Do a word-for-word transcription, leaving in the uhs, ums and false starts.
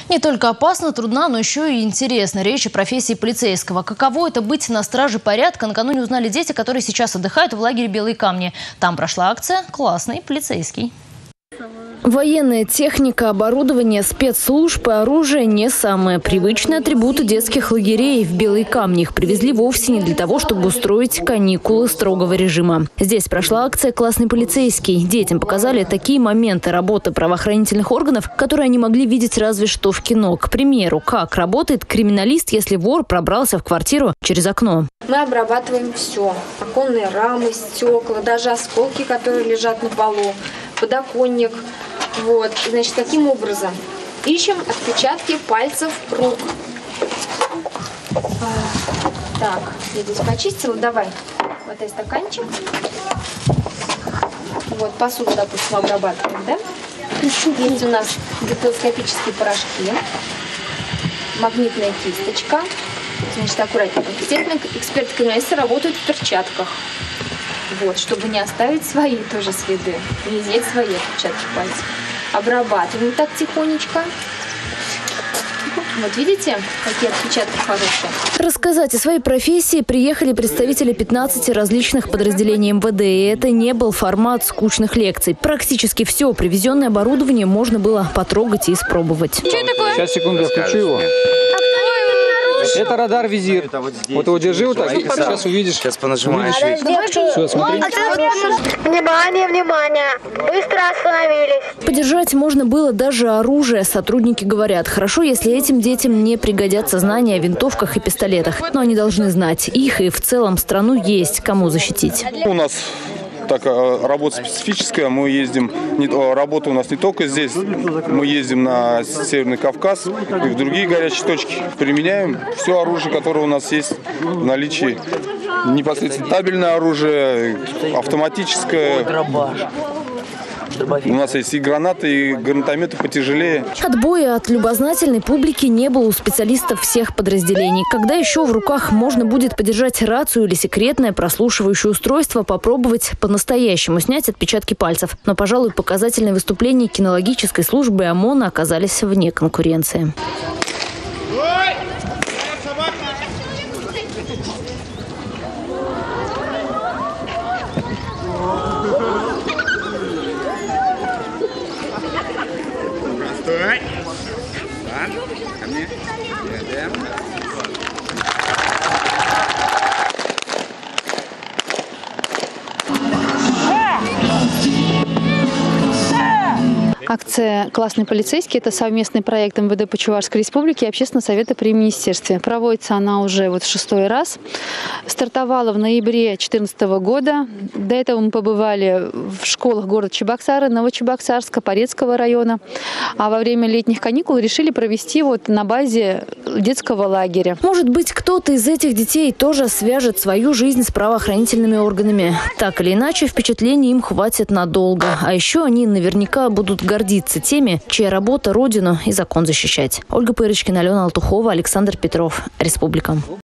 Не только опасно, трудно, но еще и интересно. Речь о профессии полицейского. Каково это быть на страже порядка, накануне узнали дети, которые сейчас отдыхают в лагере «Белые камни». Там прошла акция «Классный полицейский». Военная техника, оборудование, спецслужб и оружие – не самые привычные атрибуты детских лагерей. В Белые камни их привезли вовсе не для того, чтобы устроить каникулы строгого режима. Здесь прошла акция «Классный полицейский». Детям показали такие моменты работы правоохранительных органов, которые они могли видеть разве что в кино. К примеру, как работает криминалист, если вор пробрался в квартиру через окно. Мы обрабатываем все. Оконные рамы, стекла, даже осколки, которые лежат на полу, подоконник. Вот, значит, каким образом? Ищем отпечатки пальцев рук. Так, я здесь почистила. Давай, хватай стаканчик. Вот, посуду, допустим, обрабатываем, да? Есть у нас дактилоскопические порошки, магнитная кисточка. Значит, аккуратненько. Естественно, эксперты-криминалисты работают в перчатках. Вот, чтобы не оставить свои тоже следы, не взять свои отпечатки пальцев. Обрабатываем так тихонечко. Вот видите, какие отпечатки хорошие. Рассказать о своей профессии приехали представители пятнадцати различных подразделений эм вэ дэ. И это не был формат скучных лекций. Практически все привезенное оборудование можно было потрогать и испробовать. Что это такое? Сейчас, секунду, я включу его. Это радар-визир. Вот, вот его держи вот так, сейчас увидишь. Сейчас понажимаешь. Все, смотри. Внимание, внимание. Быстро остановились. Подержать можно было даже оружие. Сотрудники говорят, хорошо, если этим детям не пригодятся знания о винтовках и пистолетах. Но они должны знать их, и в целом страну есть кому защитить. У нас так работа специфическая. Мы ездим, не, работа у нас не только здесь, мы ездим на Северный Кавказ и в другие горячие точки. Применяем все оружие, которое у нас есть в наличии. Непосредственно табельное оружие, автоматическое. У нас есть и гранаты, и гранатометы потяжелее. Отбоя от любознательной публики не было у специалистов всех подразделений. Когда еще в руках можно будет подержать рацию или секретное прослушивающее устройство, попробовать по-настоящему снять отпечатки пальцев. Но, пожалуй, показательные выступления кинологической службы ОМОНа оказались вне конкуренции. Стой! Ладно, ко мне. Едем. Акция «Классный полицейский» – это совместный проект эм вэ дэ по Чувашской республике и Общественного совета при министерстве. Проводится она уже вот в шестой раз. Стартовала в ноябре две тысячи четырнадцатого года. До этого мы побывали в школах города Чебоксары, Новочебоксарска, Порецкого района. А во время летних каникул решили провести вот на базе детского лагеря. Может быть, кто-то из этих детей тоже свяжет свою жизнь с правоохранительными органами. Так или иначе, впечатлений им хватит надолго. А еще они наверняка будут гордиться теми, чья работа – родину и закон защищать. Ольга Пырочкина, Алена Алтухова, Александр Петров. Республика.